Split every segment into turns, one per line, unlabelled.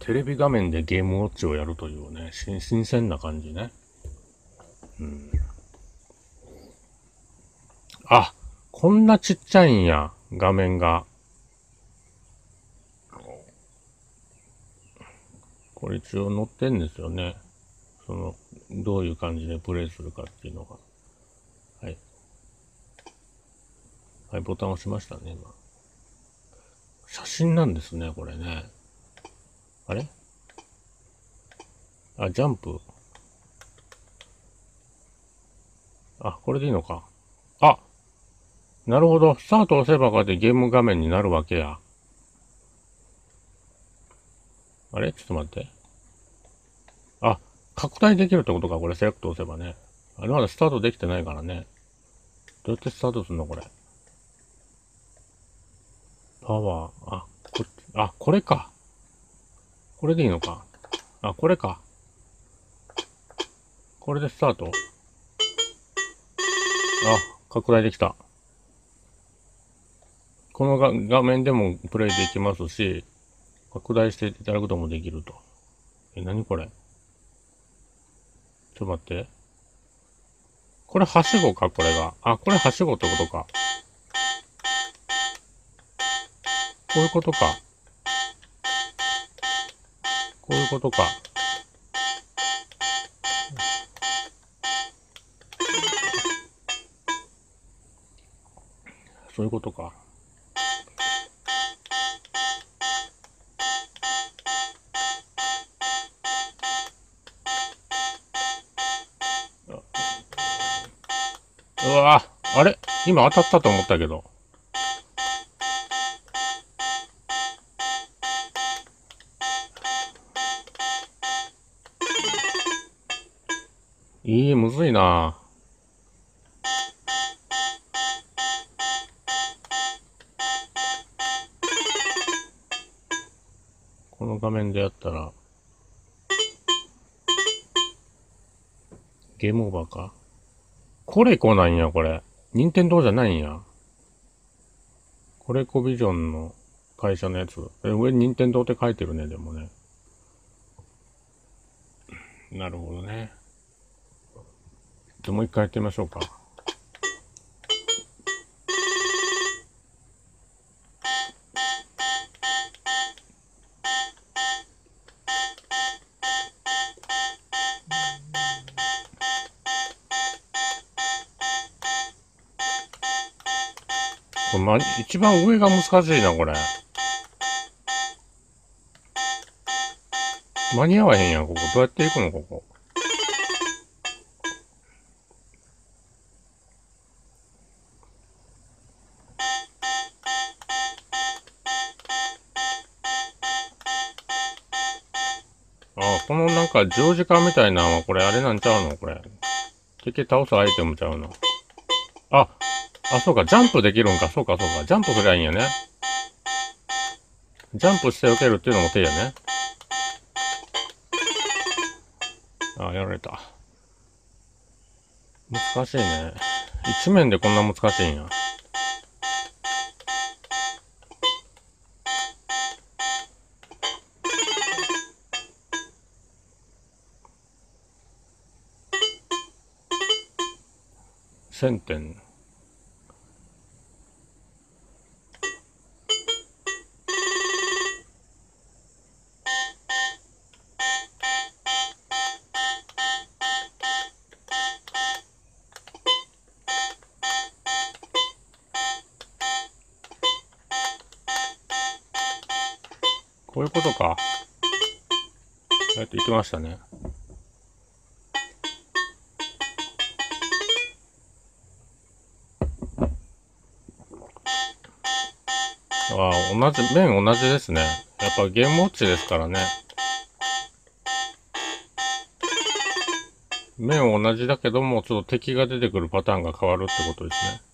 テレビ画面でゲームウォッチをやるというね、新鮮な感じね。うん。あ、こんなちっちゃいんや、画面が。これ一応載ってんですよね。どういう感じでプレイするかっていうのが。はい。はい、ボタン押しましたね、今。写真なんですね、これね。あれあ、ジャンプ。あ、これでいいのか。あ、なるほど。スタート押せばこうやってゲーム画面になるわけや。あれちょっと待って。あ、拡大できるってことか、これセレクト押せばね。あれまだスタートできてないからね。どうやってスタートするのこれ。パワー。これか。これでいいのか。あ、これか。これでスタート。あ、拡大できた。この画面でもプレイできますし、拡大していただくこともできると。何これちょっと待って。これはしごか、これが。あ、これはしごってことか。こういうことか。こういうことか。そういうことか。うわぁ、あれ今当たったと思ったけど。むずいなぁ。この画面でやったら、ゲームオーバーか。コレコなんや、これ。任天堂じゃないんや。コレコビジョンの会社のやつ。上に任天堂って書いてるね、でもね。なるほどね。もう一回やってみましょうか。これ一番上が難しいな、これ。間に合わへんやん、ここ。どうやって行くの、ここ。このなんか十字架みたいなのは、これあれなんちゃうのこれ。敵倒すアイテムちゃうの。あ、そうか、ジャンプできるんか。そうか、そうか。ジャンプすりゃいいんやね。ジャンプして受けるっていうのも手やね。やられた。難しいね。一面でこんな難しいんや。1000点。こういうことか。やっていきましたね。面同じですね。やっぱゲームウォッチですからね。面同じだけども、ちょっと敵が出てくるパターンが変わるってことですね。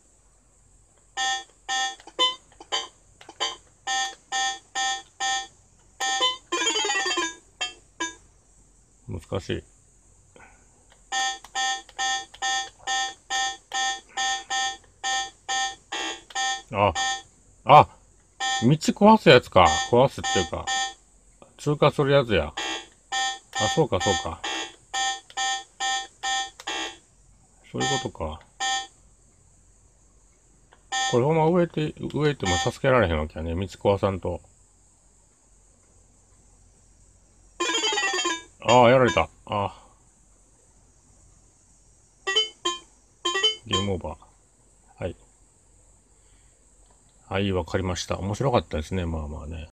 難しい。あ、道壊すやつか。壊すっていうか。 通過するやつや。あ、そうか、そうか。そういうことか。これほんま上行っても助けられへんわけやね。道壊さんと。ああ、やられた。ああ。ゲームオーバー。はい。はい、わかりました。面白かったですね。まあまあね。